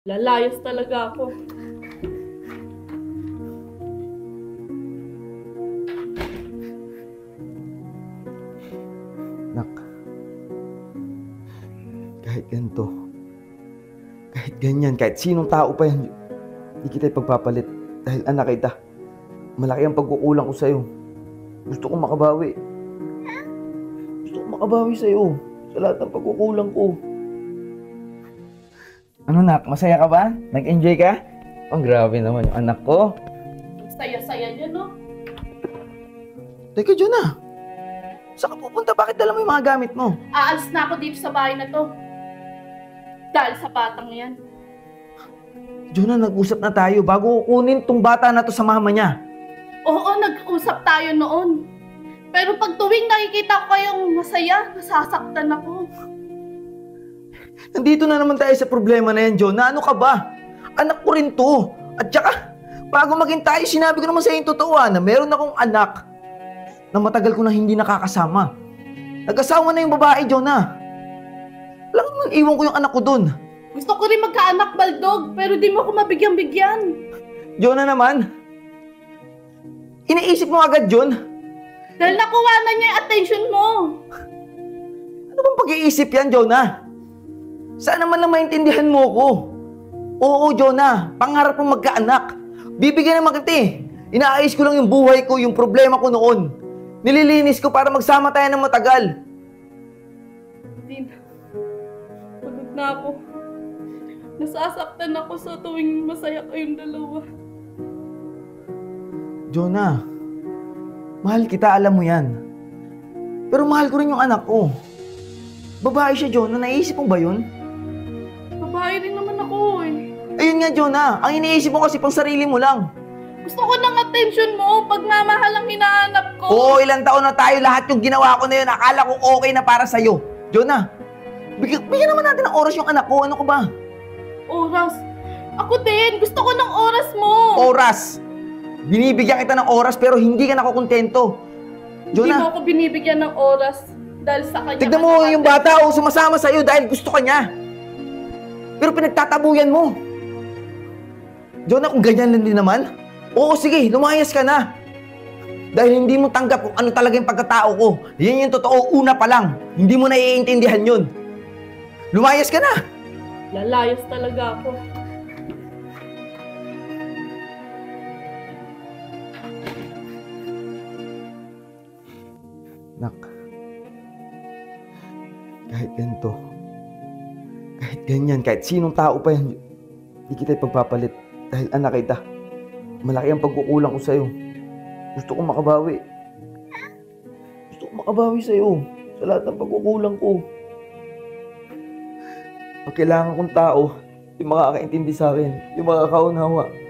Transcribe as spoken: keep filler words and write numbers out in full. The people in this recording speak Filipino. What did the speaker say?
Lalayas talaga ako. Nak, kahit ganito, kahit ganyan, kahit sinong tao pa yan, hindi kita ipagpapalit dahil anak kita. Malaki ang pagkukulang ko sa'yo. Gusto kong makabawi. Gusto kong makabawi sa'yo sa lahat ng pagkukulang ko. Ano nak, masaya ka ba? Nag-enjoy ka? Ang grabe naman yung anak ko. Ang saya-saya niya, no? Teka, Jonah. Saan ka pupunta? Bakit dala mo yung mga gamit mo? Aalis na ako dito sa bahay na to. Dahil sa batang yan. Jonah, nag-usap na tayo bago kukunin tong bata na to sa mama niya. Oo, nag-usap tayo noon. Pero pag tuwing nakikita ko kayong masaya, nasasaktan ako. Nandito na naman tayo sa problema na yan, Jonah. Ano ka ba? Anak ko rin to. At saka, bago maging tayo, sinabi ko naman sa yung totoo ah, na meron akong anak na matagal ko na hindi nakakasama. Nag-asawa na yung babae, Jonah. Alam mo, iwan ko yung anak ko dun. Gusto ko rin magkaanak, Baldog, pero di mo ako mabigyan-bigyan. Jonah naman, iniisip mo agad yun? Dahil nakuha na niya yung attention mo. Ano bang pag-iisip yan, Jonah? Sana man lang maintindihan mo ko. Oo, Jonah, pangarap mo magkaanak. Bibigyan naman kita eh. Inaayos ko lang yung buhay ko, yung problema ko noon. Nililinis ko para magsama tayo ng matagal. Din, pagod na ako. Nasasaktan ako sa tuwing masaya kayong dalawa. Jonah, mahal kita, alam mo yan. Pero mahal ko rin yung anak ko. Babae siya, Jonah. Naisip mo ba yun? Babae rin naman ako eh. Ayun nga, Jonah. Ang iniisip mo kasi pang sarili mo lang. Gusto ko ng attention mo, pagmamahal ang hinahanap ko. Oo, ilang taon na tayo. Lahat yung ginawa ko na yun, akala ko okay na para sa'yo. Jonah, bigyan, bigyan naman natin ng oras yung anak ko. Ano ka ba? Oras? Ako din, gusto ko ng oras mo. Oras! Binibigyan kita ng oras pero hindi ka nakukontento. Hindi Jonah, mo ako binibigyan ng oras dahil sa kanya. tignan mo yung bata o sumasama sa'yo dahil gusto ka niya. Pero pinagtatabuyan mo. Jonah, kung ganyan lang din naman, oo, sige, lumayas ka na. Dahil hindi mo tanggap kung ano talaga yung pagkatao ko. Yan yung totoo, una pa lang. Hindi mo naiintindihan yun. Lumayas ka na. Lalayas talaga ako. Nak, kahit ganito, kahit ganyan, kahit sinong tao pa yan, hindi kita ipagpapalit dahil anak kita. Malaki ang pagkukulang ko sa'yo. Gusto kong makabawi. Gusto kong makabawi sa'yo sa lahat ng pagkukulang ko. Ang kailangan kong tao, yung makakaintindi sa akin, yung makakaunawa.